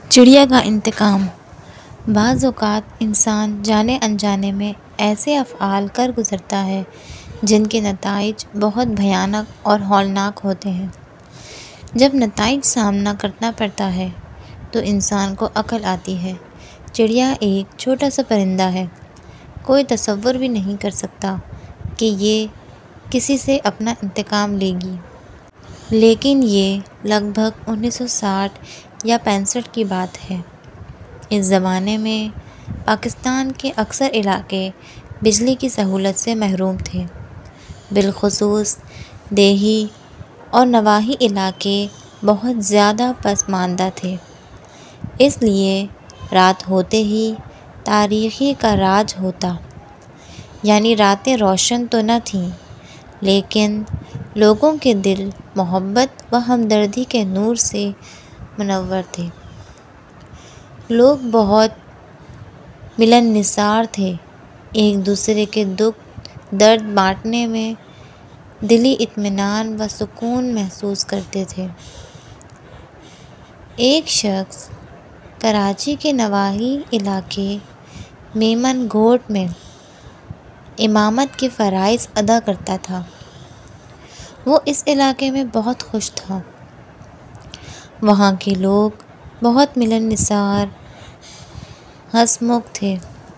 چڑیا کا انتقام۔ بعض اوقات انسان جانے انجانے میں ایسے افعال کر گزرتا ہے جن کے نتائج بہت بھیانک اور ہولناک ہوتے ہیں۔ جب نتائج سامنا کرنا پڑتا ہے تو انسان کو عقل آتی ہے۔ چڑیا ایک چھوٹا سا پرندہ ہے، کوئی تصور بھی نہیں کر سکتا کہ یہ کسی سے اپنا انتقام لے گی۔ لیکن یہ لگ بھگ 1960 یا 65 کی بات ہے۔ اس زمانے میں پاکستان کے اکثر علاقے بجلی کی سہولت سے محروم تھے، بالخصوص دیہی اور نواحی علاقے بہت زیادہ پسماندہ تھے۔ اس لیے رات ہوتے ہی تاریکی کا راج ہوتا، یعنی راتیں روشن تو نہ تھیں لیکن لوگوں کے دل محبت و ہمدردی کے نور سے منور تھے۔ لوگ بہت ملن نسار تھے، ایک دوسرے کے دکھ درد بانٹنے میں دلی اطمینان و سکون محسوس کرتے تھے۔ ایک شخص کراچی کے نواحی علاقے میمن گھوٹ میں امامت کے فرائض ادا کرتا تھا۔ وہ اس علاقے میں بہت خوش تھا۔ وہاں کے لوگ بہت ملن نسار، ہنس مکھ تھے۔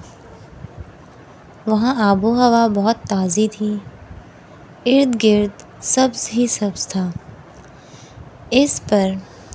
وہاں آب و ہوا بہت تازی تھی، ارد گرد سبز ہی سبز تھا۔ اس پر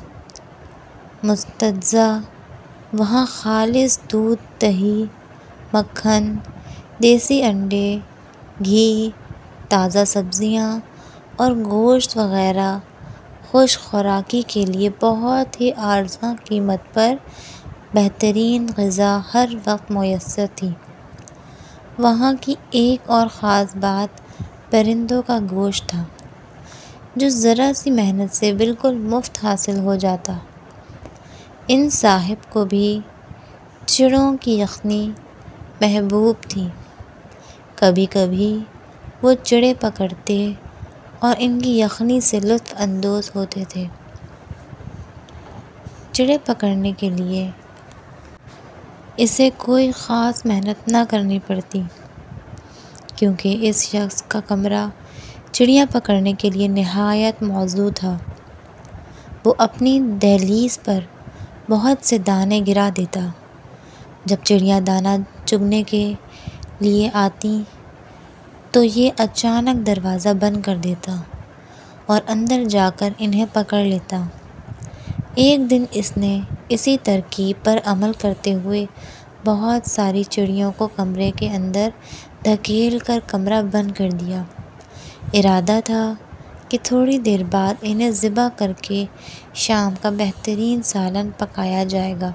مستجزا وہاں خالص دودھ، دہی، مکھن، دیسی انڈے، گھی، تازہ سبزیاں اور گوشت وغیرہ خوش خوراکی کے لیے بہت ہی ارزاں قیمت پر بہترین غذا ہر وقت میسر تھی۔ وہاں کی ایک اور خاص بات پرندوں کا گوشت تھا، جو ذرا سی محنت سے بالکل مفت حاصل ہو جاتا۔ ان صاحب کو بھی چڑوں کی یخنی محبوب تھی۔ کبھی کبھی وہ چڑے پکڑتے اور ان کی یخنی سے لطف اندوز ہوتے تھے۔ چڑے پکڑنے کے لیے اسے کوئی خاص محنت نہ کرنی پڑتی، کیونکہ اس شخص کا کمرہ چڑیاں پکڑنے کے لیے نہایت موزوں تھا۔ وہ اپنی دہلیز پر بہت سے دانے گرا دیتا۔ جب چڑیاں دانہ چگنے کے لیے آتیں تو یہ اچانک دروازہ بند کر دیتا اور اندر جا کر انہیں پکڑ لیتا۔ ایک دن اس نے اسی ترکیب پر عمل کرتے ہوئے بہت ساری چڑیوں کو کمرے کے اندر دھکیل کر کمرہ بند کر دیا۔ ارادہ تھا کہ تھوڑی دیر بعد انہیں ذبح کر کے شام کا بہترین سالن پکایا جائے گا۔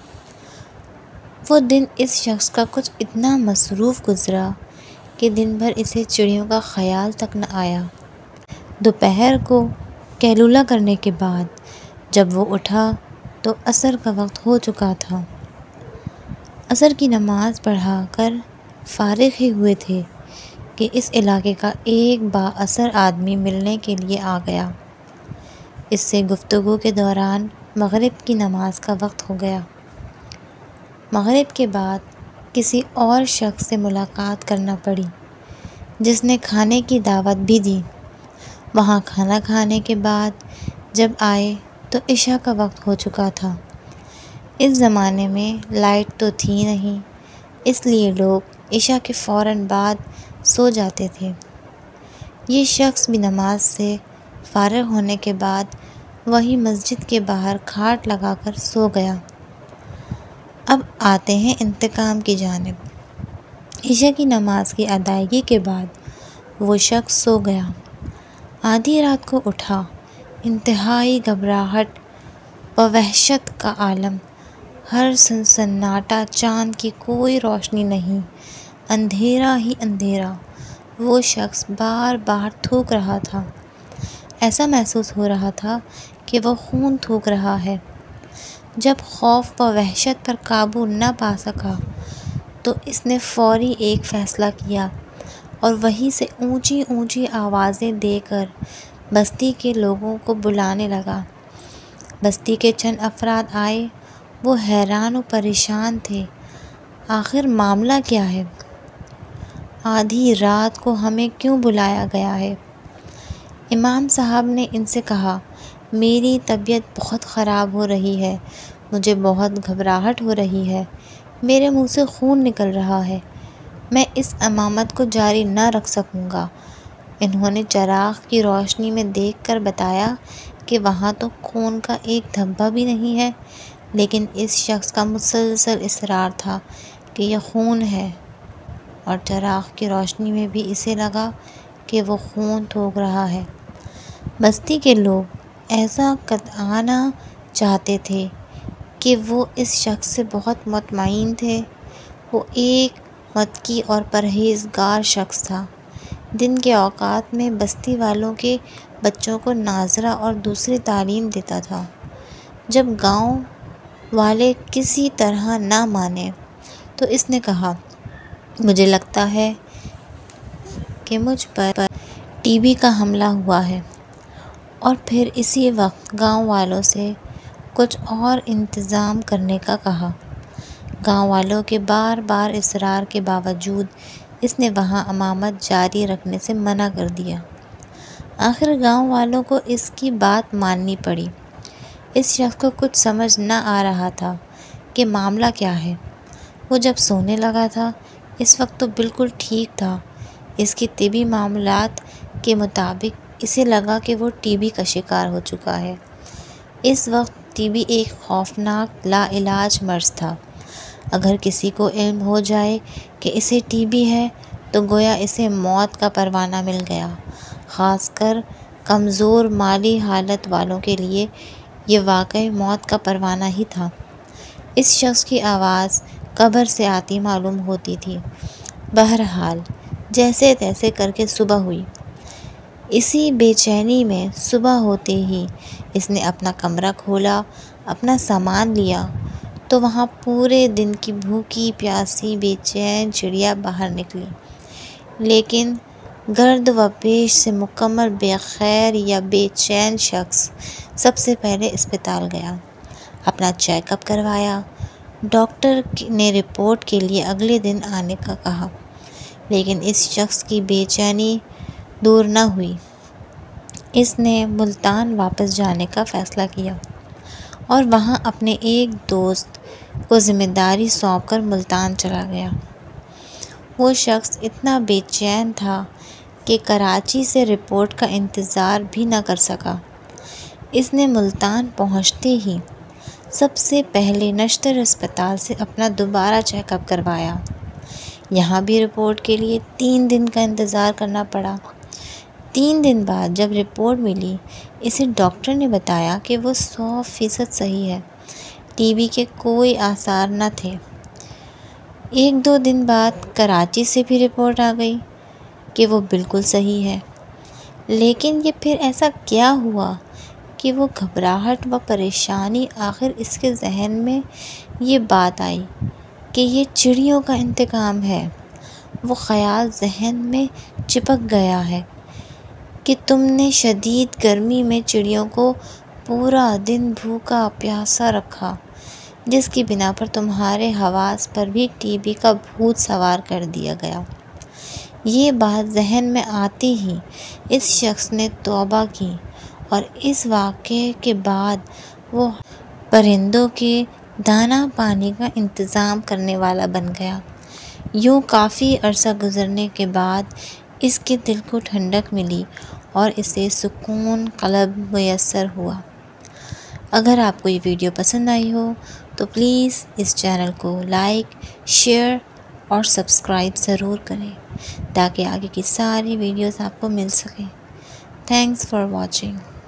وہ دن اس شخص کا کچھ اتنا مصروف گزرا کہ دن بھر اسے چڑیوں کا خیال تک نہ آیا۔ دوپہر کو قیلولہ کرنے کے بعد جب وہ اٹھا تو عصر کا وقت ہو چکا تھا۔ عصر کی نماز پڑھا کر فارغ ہی ہوئے تھے کہ اس علاقے کا ایک با اثر آدمی ملنے کے لیے آ گیا۔ اس سے گفتگو کے دوران مغرب کی نماز کا وقت ہو گیا۔ مغرب کے بعد کسی اور شخص سے ملاقات کرنا پڑی جس نے کھانے کی دعوت بھی دی۔ وہاں کھانا کھانے کے بعد جب آئے تو عشاء کا وقت ہو چکا تھا۔ اس زمانے میں لائٹ تو تھی نہیں، اس لیے لوگ عشاء کے فوراً بعد سو جاتے تھے۔ یہ شخص بھی نماز سے فارغ ہونے کے بعد وہی مسجد کے باہر کھاٹ لگا کر سو گیا۔ اب آتے ہیں انتقام کی جانب۔ عشاء کی نماز کی ادائیگی کے بعد وہ شخص سو گیا۔ آدھی رات کو اٹھا، انتہائی گھبراہٹ و وحشت کا عالم، ہر سنسناٹا، چاند کی کوئی روشنی نہیں، اندھیرا ہی اندھیرا۔ وہ شخص بار بار تھوک رہا تھا، ایسا محسوس ہو رہا تھا کہ وہ خون تھوک رہا ہے۔ جب خوف و وحشت پر قابو نہ پا سکا تو اس نے فوری ایک فیصلہ کیا اور وہیں سے اونچی اونچی آوازیں دے کر بستی کے لوگوں کو بلانے لگا۔ بستی کے چند افراد آئے وہ حیران و پریشان تھے، آخر معاملہ کیا ہے؟ آدھی رات کو ہمیں کیوں بلایا گیا ہے؟ امام صاحب نے ان سے کہا، میری طبیعت بہت خراب ہو رہی ہے، مجھے بہت گھبراہٹ ہو رہی ہے، میرے منہ سے خون نکل رہا ہے، میں اس امامت کو جاری نہ رکھ سکوں گا۔ انہوں نے چراغ کی روشنی میں دیکھ کر بتایا کہ وہاں تو خون کا ایک دھبہ بھی نہیں ہے، لیکن اس شخص کا مسلسل اصرار تھا کہ یہ خون ہے، اور چراغ کی روشنی میں بھی اسے لگا کہ وہ خون تھوک رہا ہے۔ بستی کے لوگ ایسا قطعانہ چاہتے تھے کہ وہ اس شخص سے بہت مطمئن تھے۔ وہ ایک متقی اور پرہیزگار شخص تھا۔ دن کے اوقات میں بستی والوں کے بچوں کو ناظرہ اور دوسری تعلیم دیتا تھا۔ جب گاؤں والے کسی طرح نہ مانے تو اس نے کہا، مجھے لگتا ہے کہ مجھ پر ٹی بی کا حملہ ہوا ہے، اور پھر اسی وقت گاؤں والوں سے کچھ اور انتظام کرنے کا کہا۔ گاؤں والوں کے بار بار اصرار کے باوجود اس نے وہاں امامت جاری رکھنے سے منع کر دیا۔ آخر گاؤں والوں کو اس کی بات ماننی پڑی۔ اس شخص کو کچھ سمجھ نہ آ رہا تھا کہ معاملہ کیا ہے۔ وہ جب سونے لگا تھا، اس وقت تو بالکل ٹھیک تھا۔ اس کی طبی معلومات کے مطابق اسے لگا کہ وہ ٹی بی کا شکار ہو چکا ہے۔ اس وقت ٹی بی ایک خوفناک لا علاج مرض تھا۔ اگر کسی کو علم ہو جائے کہ اسے ٹی بی ہے تو گویا اسے موت کا پروانہ مل گیا۔ خاص کر کمزور مالی حالت والوں کے لیے یہ واقعی موت کا پروانہ ہی تھا۔ اس شخص کی آواز قبر سے آتی معلوم ہوتی تھی۔ بہرحال جیسے تیسے کر کے صبح ہوئی۔ اسی بے چینی میں صبح ہوتے ہی اس نے اپنا کمرہ کھولا، اپنا سامان لیا تو وہاں پورے دن کی بھوکی پیاسی بے چین چڑیا باہر نکلی، لیکن گرد و پیش سے مکمل بے خیر یا بے چین شخص سب سے پہلے اسپتال گیا، اپنا چیک اپ کروایا۔ ڈاکٹر نے رپورٹ کے لیے اگلے دن آنے کا کہا، لیکن اس شخص کی بے چینی دور نہ ہوئی۔ اس نے ملتان واپس جانے کا فیصلہ کیا اور وہاں اپنے ایک دوست کو ذمہ داری سونپ کر ملتان چلا گیا۔ وہ شخص اتنا بے چین تھا کہ کراچی سے رپورٹ کا انتظار بھی نہ کر سکا۔ اس نے ملتان پہنچتے ہی سب سے پہلے نشتر اسپتال سے اپنا دوبارہ چیک اپ کروایا۔ یہاں بھی رپورٹ کے لیے 3 دن کا انتظار کرنا پڑا۔ 3 دن بعد جب رپورٹ ملی، اسے ڈاکٹر نے بتایا کہ وہ 100% صحیح ہے، ٹی بی کے کوئی آثار نہ تھے۔ 1-2 دن بعد کراچی سے بھی رپورٹ آ گئی کہ وہ بالکل صحیح ہے۔ لیکن یہ پھر ایسا کیا ہوا کہ وہ گھبراہٹ و پریشانی، آخر اس کے ذہن میں یہ بات آئی کہ یہ چڑیوں کا انتقام ہے۔ وہ خیال ذہن میں چپک گیا ہے کہ تم نے شدید گرمی میں چڑیوں کو پورا دن بھوکا پیاسا رکھا، جس کی بنا پر تمہارے حواس پر بھی ٹی بی کا بھوت سوار کر دیا گیا۔ یہ بات ذہن میں آتے ہی اس شخص نے توبہ کی اور اس واقعے کے بعد وہ پرندوں کے دانہ پانی کا انتظام کرنے والا بن گیا۔ یوں کافی عرصہ گزرنے کے بعد اس کے دل کو ٹھنڈک ملی اور اسے سکون قلب میسر ہوا۔ اگر آپ کو یہ ویڈیو پسند آئی ہو تو پلیز اس چینل کو لائک، شیئر اور سبسکرائب ضرور کریں تاکہ آگے کی ساری ویڈیوز آپ کو مل سکیں۔ Thanks for watching.